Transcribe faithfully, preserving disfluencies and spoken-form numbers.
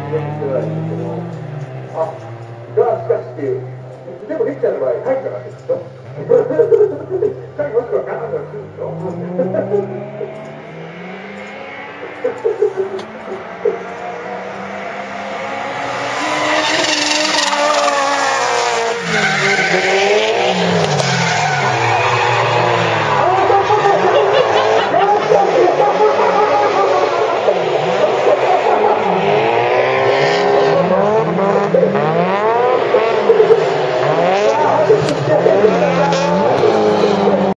よくしてないんですけど、あ、が、しかし、いつでもできちゃう場合、入ったわけですよ。さっきもしくはガーンとするんですよ。